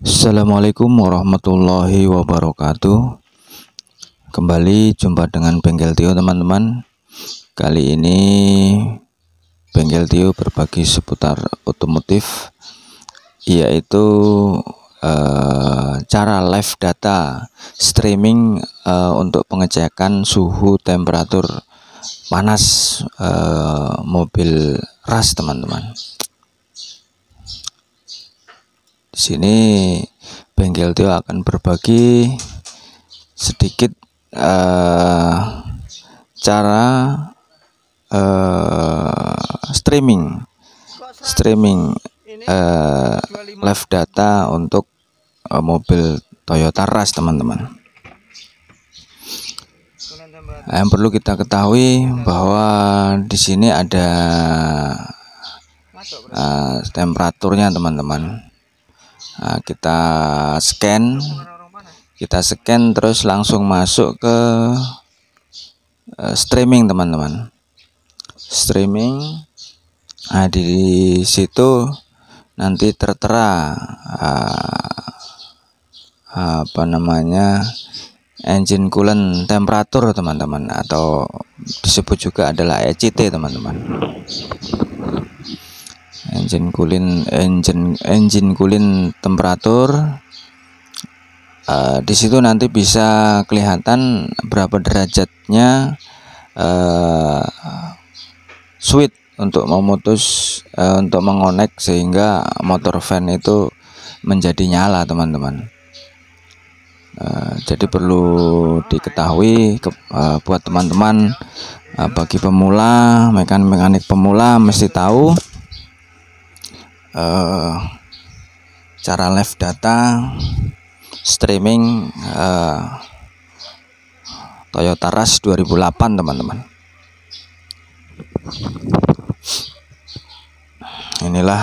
Assalamualaikum warahmatullahi wabarakatuh. Kembali jumpa dengan Bengkel Tio, teman-teman. Kali ini Bengkel Tio berbagi seputar otomotif, yaitu cara live data streaming untuk pengecekan suhu temperatur panas mobil ras, teman-teman. Di sini Bengkel Tio akan berbagi sedikit cara streaming live data untuk mobil Toyota Rush, teman-teman. Yang perlu kita ketahui bahwa di sini ada temperaturnya, teman-teman. Nah, kita scan terus langsung masuk ke streaming, teman-teman. Streaming. Nah, di situ nanti tertera engine coolant temperatur, teman-teman, atau disebut juga adalah ECT, teman-teman. Engine coolant temperatur. Di situ nanti bisa kelihatan berapa derajatnya switch untuk untuk mengonek sehingga motor fan itu menjadi nyala, teman-teman. Jadi perlu diketahui buat teman-teman, bagi pemula, mekanik pemula mesti tahu cara live data streaming Toyota Rush 2008, teman-teman. Inilah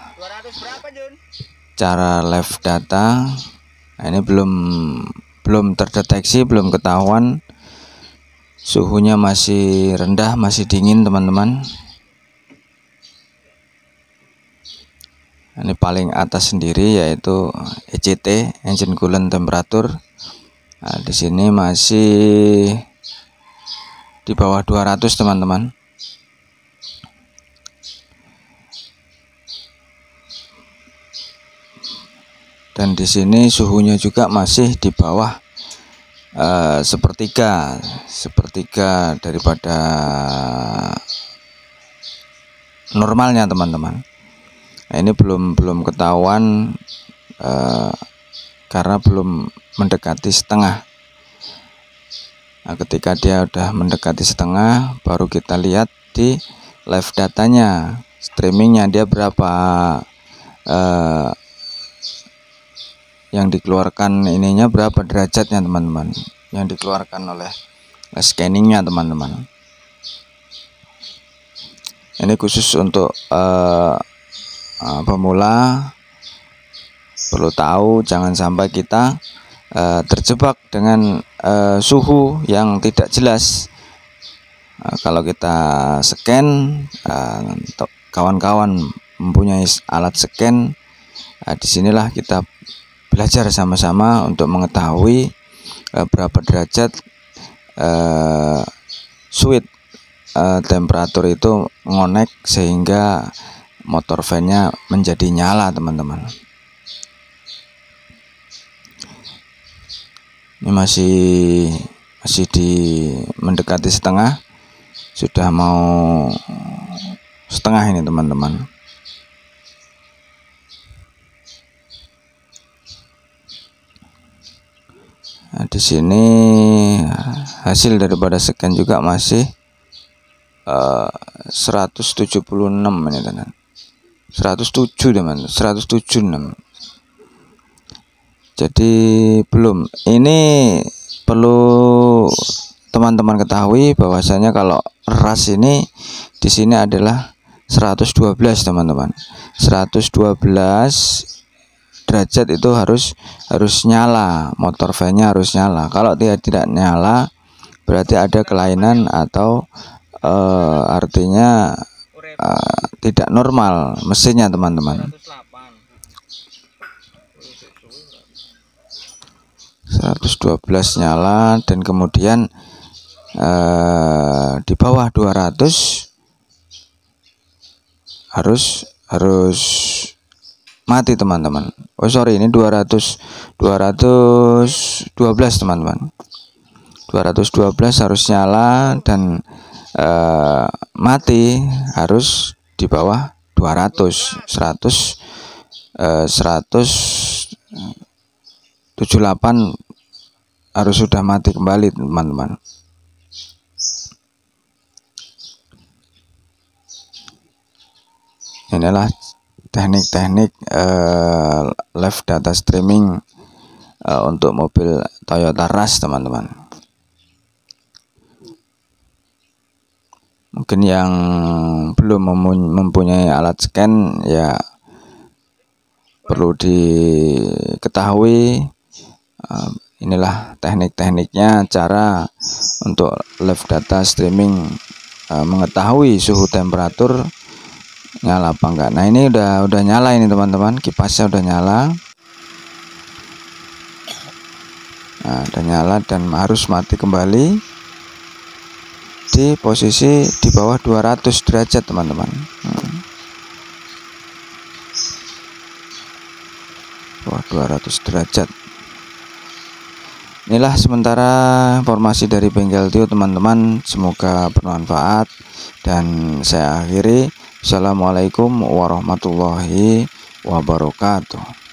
cara live data. Nah, ini belum terdeteksi, belum ketahuan, suhunya masih rendah, masih dingin, teman-teman. Ini paling atas sendiri yaitu ECT, engine coolant temperatur. Nah, di sini masih di bawah 200, teman-teman. Dan di sini suhunya juga masih di bawah sepertiga daripada normalnya, teman-teman. Nah, ini belum ketahuan karena belum mendekati setengah. Nah, ketika dia udah mendekati setengah, baru kita lihat di live datanya, streamingnya dia berapa, yang dikeluarkan ininya berapa derajatnya, teman-teman, yang dikeluarkan oleh scanningnya, teman-teman. Ini khusus untuk pemula, perlu tahu jangan sampai kita terjebak dengan suhu yang tidak jelas. Kalau kita scan, kawan-kawan mempunyai alat scan, disinilah kita belajar sama-sama untuk mengetahui berapa derajat switch temperatur itu ngonek sehingga motor fan-nya menjadi nyala, teman-teman. Ini masih mendekati setengah, sudah mau setengah ini, teman-teman. Nah, di sini hasil daripada scan juga masih 176 ini, teman. 107, teman. 176. Jadi belum. Ini perlu teman-teman ketahui bahwasanya kalau ras ini di sini adalah 112, teman-teman. 112 derajat itu harus nyala, motor fan-nya harus nyala. Kalau dia tidak nyala, berarti ada kelainan atau artinya tidak normal mesinnya, teman-teman. 112 nyala, dan kemudian di bawah 200 harus mati teman-teman. Oh sorry, ini 212 teman-teman. 212 harus nyala dan mati harus di bawah 200. 178 harus sudah mati kembali teman-teman. Inilah teknik-teknik live data streaming untuk mobil Toyota Rush teman-teman. Mungkin yang belum mempunyai alat scan ya perlu diketahui, inilah teknik-tekniknya, cara untuk live data streaming mengetahui suhu temperatur nyala apa enggak. Nah ini udah nyala ini teman-teman, kipasnya udah nyala. Nah, udah nyala dan harus mati kembali di posisi di bawah 200 derajat teman-teman. Bawah 200 derajat. Inilah sementara informasi dari Bengkel Tio teman-teman, semoga bermanfaat dan saya akhiri. Assalamualaikum warahmatullahi wabarakatuh.